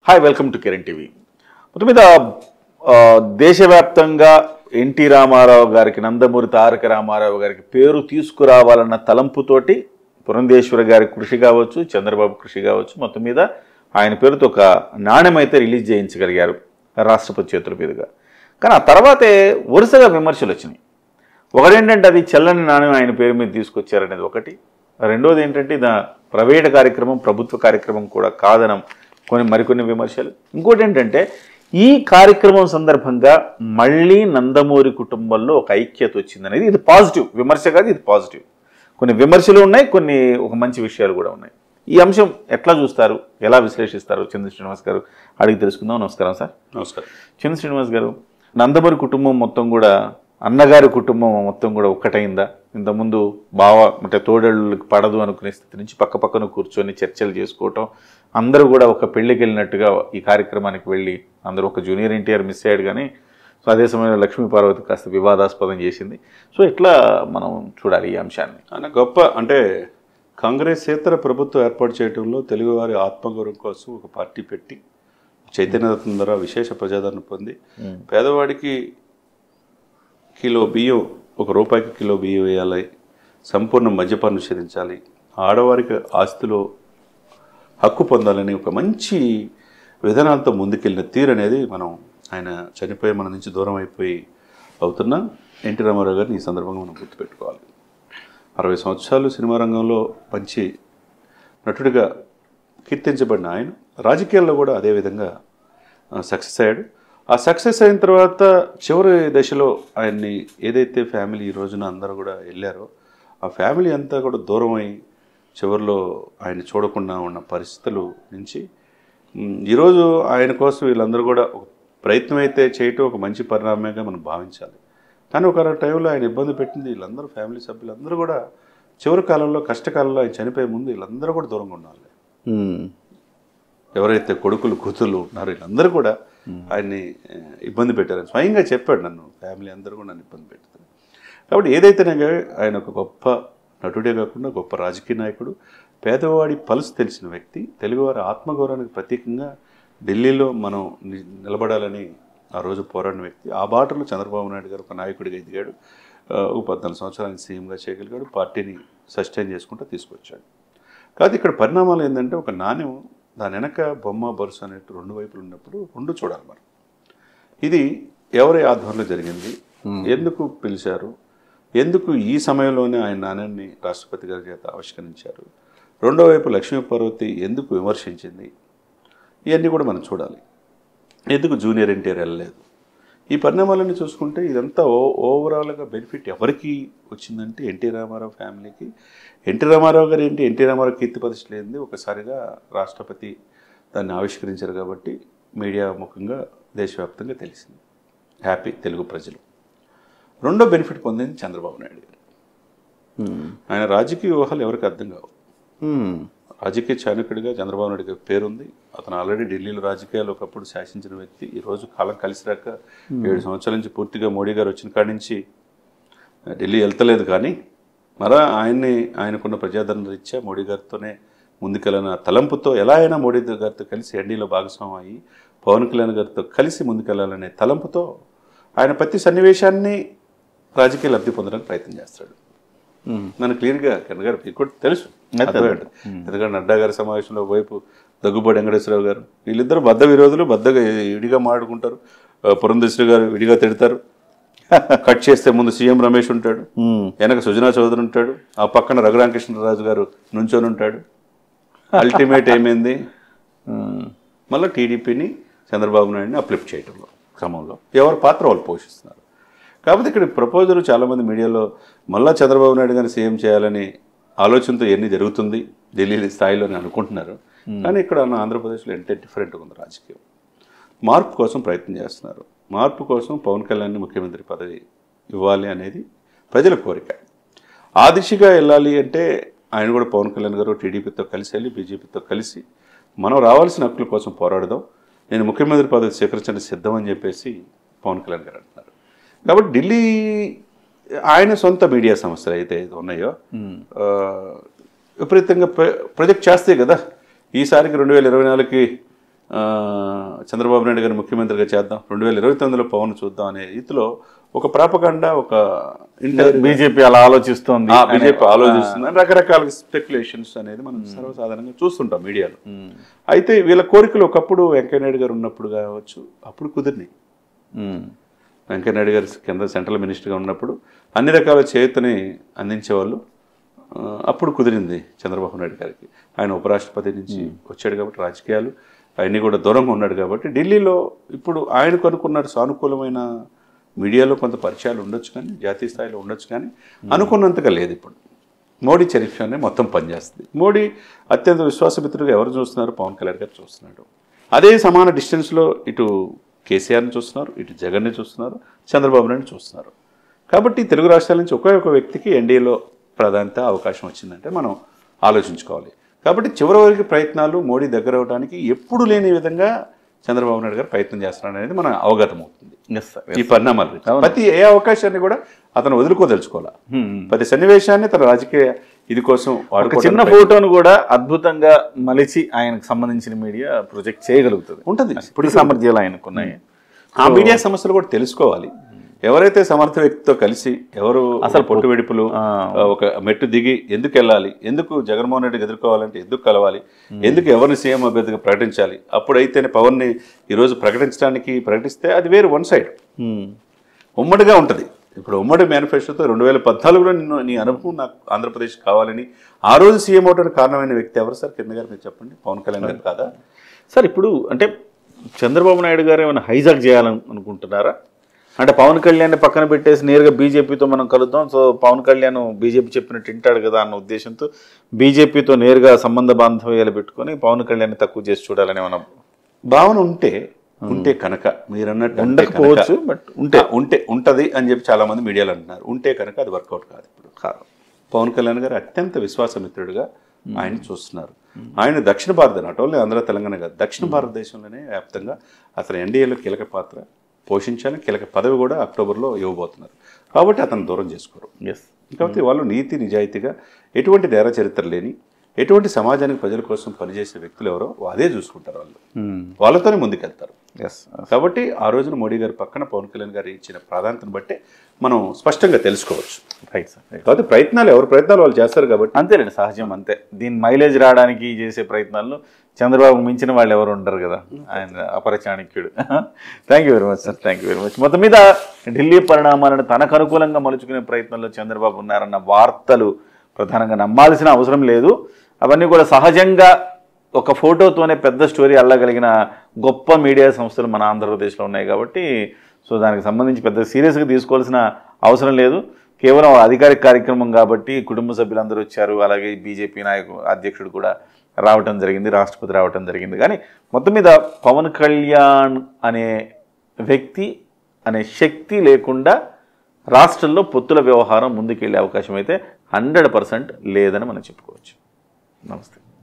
Hi welcome to Kiran TV. మొత్తం మీద దేశవ్యాప్తంగా ఎన్టీ రామారావు గారికి, నందమూరి తారక రామారావు గారికి పేరు తీసుకురావాలన్న తలంపుతోటి పురంధేశ్వరి గారి కృషి కావచ్చు, చంద్రబాబు కృషి కావచ్చు, మొత్తం మీద ఆయన పేరుతో ఒక నాణ్యం అయితే రిలీజ్ చేయించగలిగారు రాష్ట్రపతి చేతుల మీదుగా. కానీ ఆ తర్వాతే వరుసగా విమర్శలు వచ్చినాయి. ఒకటేంటంటే అది చెల్లని నాణ్యం ఆయన పేరు మీద తీసుకొచ్చారనేది ఒకటి. రెండోది ఏంటంటే ఇది ప్రైవేట్ కార్యక్రమం, ప్రభుత్వ కార్యక్రమం కూడా కాదనం మరికొన్ని విమర్శలు. ఇంకోటి ఏంటంటే ఈ కార్యక్రమం సందర్భంగా మళ్ళీ నందమూరి కుటుంబంలో ఒక ఐక్యత వచ్చిందనేది ఇది పాజిటివ్ విమర్శ కాదు, ఇది పాజిటివ్. కొన్ని విమర్శలు ఉన్నాయి, కొన్ని ఒక మంచి విషయాలు కూడా ఉన్నాయి. ఈ అంశం ఎట్లా చూస్తారు, ఎలా విశ్లేషిస్తారు? చందు శ్రీనివాస్ గారు అడిగి తెలుసుకుందాం. నమస్కారం సార్. నమస్కారం. చందు శ్రీనివాస్ గారు, నందమూరి కుటుంబం మొత్తం కూడా, అన్నగారి కుటుంబం మొత్తం కూడా ఒక్కటైందా? ఇంతకుముందు బావ అంటే తోడేళ్ళకి పడదు అనుకునే స్థితి నుంచి పక్క పక్కన కూర్చొని చర్చలు చేసుకోవటం, అందరూ కూడా ఒక పెళ్ళికి వెళ్ళినట్టుగా ఈ కార్యక్రమానికి వెళ్ళి అందరూ ఒక జూనియర్ ఎన్టీఆర్ మిస్ అయ్యాడు, కానీ సో అదే సమయంలో లక్ష్మీ పార్వతి కాస్త వివాదాస్పదం చేసింది. సో ఎట్లా మనం చూడాలి ఈ అంశాన్ని? ఆయన గొప్ప అంటే కాంగ్రెసేతర ప్రభుత్వం ఏర్పాటు చేయడంలో తెలుగువారి ఆత్మగౌరవం కోసం ఒక పార్టీ పెట్టి చైతన్యరత్నం ద్వారా విశేష ప్రజాదరణ పొంది పేదవాడికి కిలో బియ్యం, ₹1 కిలో బియ్యం వేయాలి, సంపూర్ణ మద్యపానం నిషేధించాలి, ఆడవారికి ఆస్తిలో హక్కు పొందాలని ఒక మంచి విధానాలతో ముందుకెళ్ళిన తీరు అనేది మనం ఆయన చనిపోయి మన నుంచి దూరం అయిపోయి అవుతున్న ఎన్టీ రామారావు గారిని ఈ సందర్భంగా మనం గుర్తుపెట్టుకోవాలి. 60 సంవత్సరాలు సినిమా రంగంలో మంచి నటుడిగా కీర్తించబడిన ఆయన రాజకీయాల్లో కూడా అదేవిధంగా సక్సెస్ అయ్యాడు. ఆ సక్సెస్ అయిన తర్వాత చివరి దశలో ఆయన్ని ఏదైతే ఫ్యామిలీ ఈ రోజున అందరూ కూడా వెళ్ళారో ఆ ఫ్యామిలీ అంతా కూడా దూరం అయి చివరిలో ఆయన చూడకుండా ఉన్న పరిస్థితులు నుంచి ఈరోజు ఆయన కోసం వీళ్ళందరూ కూడా ఒక ప్రయత్నం అయితే చేయటం ఒక మంచి పరిణామంగా మనం భావించాలి. కానీ ఒక టైంలో ఆయన ఇబ్బంది పెట్టింది వీళ్ళందరూ ఫ్యామిలీ సభ్యులందరూ కూడా చివరి కాలంలో కష్టకాలంలో ఆయన చనిపోయే ముందు వీళ్ళందరూ కూడా దూరంగా ఉండాలి. ఎవరైతే కొడుకులు కూతుళ్ళు ఉన్నారో వీళ్ళందరూ కూడా ఆయన్ని ఇబ్బంది పెట్టారని స్వయంగా చెప్పాడు. నన్ను ఫ్యామిలీ అందరూ కూడా నన్ను ఇబ్బంది పెట్టారు. కాబట్టి ఏదైతేనే ఆయన ఒక గొప్ప నటుడే కాకుండా గొప్ప రాజకీయ నాయకుడు, పేదవాడి పలుసు తెలిసిన వ్యక్తి, తెలుగువారి ఆత్మగౌరవానికి ప్రత్యేకంగా ఢిల్లీలో మనం నిలబడాలని ఆ రోజు పోరాడిన వ్యక్తి. ఆ బాటలో చంద్రబాబు నాయుడు గారు ఒక నాయకుడిగా ఎదిగాడు. 14 సంవత్సరానికి సీఎంగా చేయగలిగాడు, పార్టీని సస్టైన్ చేసుకుంటూ తీసుకొచ్చాడు. కాదు ఇక్కడ పరిణామాలు ఏంటంటే ఒక నాణ్యం దాని వెనక బొమ్మ బరుసు అనేట్టు రెండు వైపులు ఉన్నప్పుడు రెండు చూడాలి మనం. ఇది ఎవరి ఆధ్వర్యంలో జరిగింది, ఎందుకు పిలిచారు, ఎందుకు ఈ సమయంలోనే ఆయన నాణ్యాన్ని రాష్ట్రపతి గారి చేత ఆవిష్కరించారు, రెండో వైపు లక్ష్మీ పార్వతి ఎందుకు విమర్శించింది, ఇవన్నీ కూడా మనం చూడాలి. ఎందుకు జూనియర్ ఎన్టీఆర్ వెళ్ళలేదు, ఈ పరిణామాలన్నీ చూసుకుంటే ఇదంతా ఓవరాల్గా బెనిఫిట్ ఎవరికి వచ్చిందంటే ఎన్టీ రామారావు ఫ్యామిలీకి. ఎన్టీ రామారావు గారు ఏంటి, ఎన్టీ రామారావు కీర్తి ప్రతిష్టలు ఏంది ఒకసారిగా రాష్ట్రపతి దాన్ని ఆవిష్కరించారు కాబట్టి మీడియా ముఖంగా దేశవ్యాప్తంగా తెలిసింది. హ్యాపీ తెలుగు ప్రజలు. రెండో బెనిఫిట్ పొందింది చంద్రబాబు నాయుడు గారు. ఆయన రాజకీయ వ్యూహాలు ఎవరికి అర్థం కావు. రాజకీయ చాణక్యుడిగా చంద్రబాబు నాయుడు గారి పేరుంది. అతను ఆల్రెడీ ఢిల్లీలో రాజకీయాలు ఒకప్పుడు శాసించిన వ్యక్తి. ఈరోజు కాలం కలిసి రాక 7 సంవత్సరాల నుంచి పూర్తిగా మోడీ గారు వచ్చిన కాడి నుంచి ఢిల్లీ వెళ్తలేదు. కానీ మరా ఆయనకున్న ప్రజాదరణ రీత్యా మోడీ గారితోనే ముందుకెళ్ళిన తలంపుతో ఎలా అయినా మోడీ గారితో కలిసి ఎన్డీలో భాగస్వామ్యం అయ్యి పవన్ కళ్యాణ్ గారితో కలిసి ముందుకెళ్లాలనే తలంపుతో ఆయన ప్రతి సన్నివేశాన్ని రాజకీయ లబ్ధి పొందడానికి ప్రయత్నం చేస్తాడు. నన్ను క్లియర్గా కిరణ్ గారు మీకు కూడా తెలుసు. ఎందుకంటే నడ్డా గారి సమావేశంలో వైపు దగ్గుబాటి వెంకటేశ్వరరావు గారు వీళ్ళిద్దరు బద్ద విరోధులు, బద్దగా విడిగా మాట్లాడుకుంటారు. పురంధేశ్వరి గారు విడిగా తిడతారు. కట్ చేస్తే ముందు సీఎం రమేష్ ఉంటాడు, వెనక సుజనా చౌదరి ఉంటాడు, ఆ పక్కన రఘురామకృష్ణరాజు గారు నుంచొని ఉంటాడు. అల్టిమేట్ ఏమైంది, మళ్ళీ టీడీపీని చంద్రబాబు నాయుడిని అప్లిఫ్ట్ చేయడంలో క్రమంలో ఎవరి పాత్ర వాళ్ళు పోషిస్తున్నారు. కాకపోతే ఇక్కడ ప్రపోజల్ చాలామంది మీడియాలో మళ్ళీ చంద్రబాబు నాయుడు గారిని సీఎం చేయాలని ఆలోచనతో ఎన్ని జరుగుతుంది ఢిల్లీ స్థాయిలోనే అనుకుంటున్నారు. కానీ ఇక్కడ ఆంధ్రప్రదేశ్లో ఎంటే డిఫరెంట్గా ఉంది రాజకీయం. మార్పు కోసం ప్రయత్నం చేస్తున్నారు. మార్పు కోసం పవన్ కళ్యాణ్ని ముఖ్యమంత్రి పదవి ఇవ్వాలి అనేది ప్రజల కోరిక. ఆ దిశగా వెళ్ళాలి అంటే ఆయన కూడా పవన్ కళ్యాణ్ గారు టీడీపీతో కలిసి వెళ్ళి బీజేపీతో కలిసి మనం రావాల్సిన హక్కుల కోసం పోరాడదాం, నేను ముఖ్యమంత్రి పదవి స్వీకరించడానికి సిద్ధం అని చెప్పేసి పవన్ కళ్యాణ్ గారు అంటున్నారు. కాబట్టి ఢిల్లీ ఆయన సొంత మీడియా సంస్థలు అయితే ఉన్నాయో విపరీతంగా ప్రొజెక్ట్ చేస్తాయి కదా. ఈసారికి 2024కి చంద్రబాబు నాయుడు గారిని ముఖ్యమంత్రిగా చేద్దాం, 2029లో పవన్ చూద్దాం అనే రీతిలో ఒక ప్రాపగండా, ఒక బీజేపీ అలా ఆలోచిస్తుంది, బీజేపీ ఆలోచిస్తుంది, రకరకాల స్పెక్యులేషన్స్ అనేది మనం సర్వసాధారణంగా చూస్తుంటాం మీడియాలో. అయితే వీళ్ళ కోరికలు ఒకప్పుడు వెంకయ్యనాయుడు గారు ఉన్నప్పుడు కావచ్చు, అప్పుడు కుదిరినాయి. వెంకయ్యనాయుడు గారు కింద సెంట్రల్ మినిస్టర్గా ఉన్నప్పుడు అన్ని రకాల చేతుని అందించేవాళ్ళు. అప్పుడు కుదిరింది చంద్రబాబు నాయుడు గారికి. ఆయన ఉపరాష్ట్రపతి నుంచి వచ్చాడు కాబట్టి రాజకీయాలు అవన్నీ కూడా దూరంగా ఉన్నాడు కాబట్టి ఢిల్లీలో ఇప్పుడు ఆయనకు అనుకున్న సానుకూలమైన మీడియాలో కొంత పరిచయాలు ఉండొచ్చు, కానీ జాతీయ స్థాయిలో ఉండొచ్చు, కానీ అనుకున్నంతగా లేదు. ఇప్పుడు మోడీ చరిత్రనే మొత్తం పనిచేస్తుంది. మోడీ అత్యంత విశ్వాసమిత్రుడిగా ఎవరు చూస్తున్నారు? పవన్ కళ్యాణ్ గారు చూస్తున్నాడు. అదే సమాన డిస్టెన్స్లో ఇటు కేసీఆర్ని చూస్తున్నారు, ఇటు జగన్ని చూస్తున్నారు, చంద్రబాబు నాయుడు చూస్తున్నారు. కాబట్టి తెలుగు రాష్ట్రాల నుంచి ఒకే ఒక వ్యక్తికి ఎన్డీఏలో ప్రాధాన్యత అవకాశం వచ్చిందంటే మనం ఆలోచించుకోవాలి. కాబట్టి చివరి వరకు ప్రయత్నాలు మోడీ దగ్గర అవడానికి ఎప్పుడు లేని విధంగా చంద్రబాబు నాయుడు గారు ప్రయత్నం చేస్తున్నాడు అనేది మనం అవగతం అవుతుంది. ఈ పరిణామాలు ప్రతి ఏ అవకాశాన్ని కూడా అతను వదులుకోదలుచుకోవాలి. ప్రతి సన్నివేశాన్ని తన రాజకీయ ఇది కోసం చిన్న ఫోటోను కూడా అద్భుతంగా మలిచి ఆయనకు సంబంధించిన మీడియా ప్రొజెక్ట్ చేయగలుగుతుంది, ఉంటుంది. ఇప్పుడు సామర్థ్యాలు ఆయనకున్నాయి. ఆ మీడియా సమస్యలు కూడా తెలుసుకోవాలి. ఎవరైతే సమర్థ వ్యక్తితో కలిసి ఎవరు అసలు పొట్టు వెడుపులు ఒక మెట్టు దిగి ఎందుకు వెళ్ళాలి, ఎందుకు జగన్మోహన్ రెడ్డికి ఎదుర్కోవాలంటే ఎందుకు కలవాలి, ఎందుకు ఎవరిని సీఎం అభ్యర్థిగా ప్రకటించాలి, అప్పుడైతేనే పవన్ని ఈరోజు ప్రకటిస్తే అది వేరు వన్ సైడ్ ఉమ్మడిగా ఉంటుంది. ఇప్పుడు ఉమ్మడి మేనిఫెస్టోతో 2014లో నీ అనుభవం నాకు ఆంధ్రప్రదేశ్ కావాలని ఆ రోజు సీఎం అవడానికి కారణమైన వ్యక్తి ఎవరు సార్? కింద గారు మీరు చెప్పండి. పవన్ కళ్యాణ్ గారు కాదా సార్? ఇప్పుడు అంటే చంద్రబాబు నాయుడు గారు ఏమైనా హైజాక్ చేయాలని అనుకుంటున్నారా? అంటే పవన్ కళ్యాణ్ పక్కన పెట్టేసి నేరుగా బీజేపీతో మనం కలుద్దాం, సో పవన్ కళ్యాణ్ బీజేపీ చెప్పినట్టు వింటాడు కదా అన్న ఉద్దేశంతో బీజేపీతో నేరుగా సంబంధ బాంధవ్యాలు పెట్టుకొని పవన్ కళ్యాణ్ తక్కువ చేసి చూడాలని మనం భావన ఉంటే కనుక మీరు అన్నట్టు ఉండకపోవచ్చు, బట్ ఉంటుంది అని చెప్పి చాలా మంది మీడియాలో అంటున్నారు. ఉంటే కనుక అది వర్కౌట్ కాదు. ఇప్పుడు పవన్ కళ్యాణ్ గారు అత్యంత విశ్వాసమిత్రుడిగా ఆయన చూస్తున్నారు. ఆయన దక్షిణ భారత, నాట్ ఓన్లీ ఆంధ్ర తెలంగాణ కాదు, దక్షిణ భారతదేశంలోనే వ్యాప్తంగా అతను ఎన్డీఏలో కీలక పాత్ర పోషించాలని, కీలక పదవి కూడా అక్టోబర్లో ఇవ్వబోతున్నారు. కాబట్టి అతను దూరం చేసుకోరు. కాబట్టి వాళ్ళు నీతి నిజాయితీగా ఎటువంటి నేర చరిత్ర లేని, ఎటువంటి సమాజానికి ప్రజల కోసం పనిచేసే వ్యక్తులు ఎవరో అదే చూసుకుంటారు. వాళ్ళతోనే ముందుకెళ్తారు. కాబట్టి ఆ రోజున మోడీ గారి పక్కన పవన్ కళ్యాణ్ గారు ఇచ్చిన ప్రాధాన్యతను బట్టే మనం స్పష్టంగా తెలుసుకోవచ్చు. కాబట్టి ఎవరి ప్రయత్నాలు వాళ్ళు చేస్తారు కాబట్టి అంతేలేండి, సహజం, అంతే. దీని మైలేజ్ రావడానికి చేసే ప్రయత్నాల్లో చంద్రబాబు మించిన వాళ్ళు ఎవరు ఉండరు కదా, ఆయన అపరచాణిక్యుడు. Thank you very much sir, thank you very much. మొత్తం మీద ఢిల్లీ పరిణామాలను తనకు అనుకూలంగా మలుచుకునే ప్రయత్నంలో చంద్రబాబు ఉన్నారన్న వార్తలు ప్రధానంగా నమ్మాల్సిన అవసరం లేదు. అవన్నీ కూడా సహజంగా ఒక ఫోటోతోనే పెద్ద స్టోరీ అల్లగలిగిన గొప్ప మీడియా సంస్థలు మన ఆంధ్రప్రదేశ్లో ఉన్నాయి కాబట్టి సో దానికి సంబంధించి పెద్ద సీరియస్గా తీసుకోవాల్సిన అవసరం లేదు. కేవలం అధికారిక కార్యక్రమం కాబట్టి కుటుంబ సభ్యులందరూ వచ్చారు, అలాగే బీజేపీ అధ్యక్షుడు కూడా రావటం జరిగింది, రాష్ట్రపతి రావటం జరిగింది. కానీ మొత్తం మీద పవన్ కళ్యాణ్ అనే వ్యక్తి అనే శక్తి లేకుండా రాష్ట్రంలో పొత్తుల వ్యవహారం ముందుకెళ్లే అవకాశం అయితే 100% లేదని మనం చెప్పుకోవచ్చు. నమస్తే.